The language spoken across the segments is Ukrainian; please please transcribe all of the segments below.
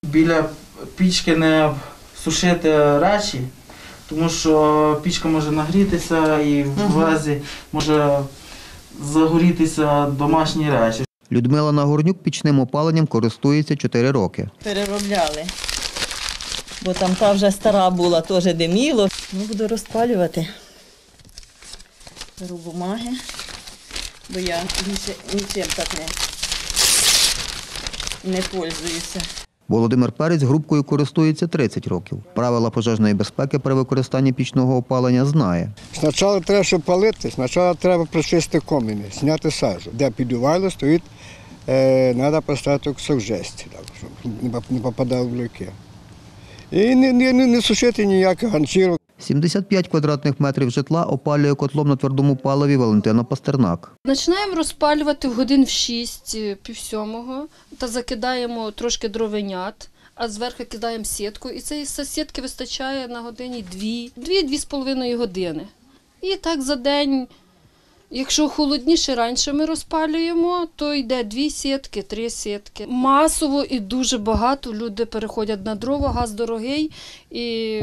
біля пічки не сушити речі, тому що пічка може нагрітися і в разі може загорітися домашні речі. Людмила Нагорнюк пічним опаленням користується 4 роки. Переробляли, бо там та вже стара була, теж диміло. Буду розпалювати. Беру бумаги, бо я більше нічим так не пользуюся. Володимир Перець грубкою користується 30 років. Правила пожежної безпеки при використанні пічного опалення знає. Спочатку треба, щоб палити, спочатку треба прочистити комини, зняти сажу. Де підувайло стоїть, треба поставити кусок жесті, щоб не попадав в люки. І не сушити ніяких ганчірок. 75 квадратних метрів житла опалює котлом на твердому паливі Валентина Пастернак. Починаємо розпалювати в годин в 6, півсьомого, та закидаємо трошки дровенят, а зверху кидаємо сітку. І цієї сітки вистачає на годині 2-2,5 години. І так за день, якщо холодніше раніше ми розпалюємо, то йде 2 сітки, 3 сітки. Масово і дуже багато люди переходять на дрова, газ дорогий і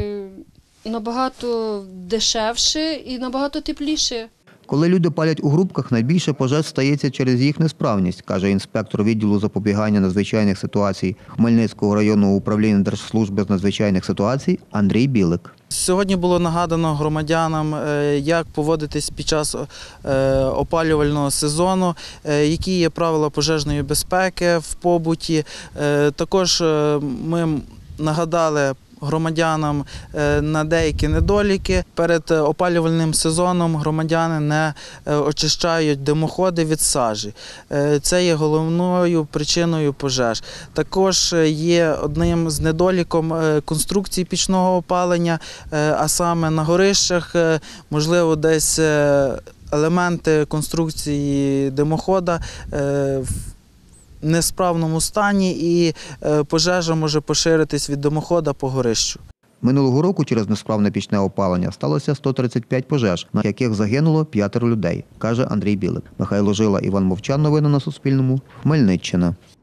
набагато дешевше і набагато тепліше. Коли люди палять у грубках, найбільше пожеж стається через їх несправність, каже інспектор відділу запобігання надзвичайних ситуацій Хмельницького районного управління Держслужби з надзвичайних ситуацій Андрій Білик. Сьогодні було нагадано громадянам, як поводитись під час опалювального сезону, які є правила пожежної безпеки в побуті. Також ми нагадали громадянам на деякі недоліки. Перед опалювальним сезоном громадяни не очищають димоходи від сажі. Це є головною причиною пожеж. Також є одним з недоліком конструкції пічного опалення, а саме на горищах, можливо, десь елементи конструкції димохода в несправному стані і пожежа може поширитись від димохода по горищу. Минулого року через несправне пічне опалення сталося 135 пожеж, на яких загинуло 5 людей, каже Андрій Білик. Михайло Жила, Іван Мовчан. Новини на Суспільному. Хмельниччина.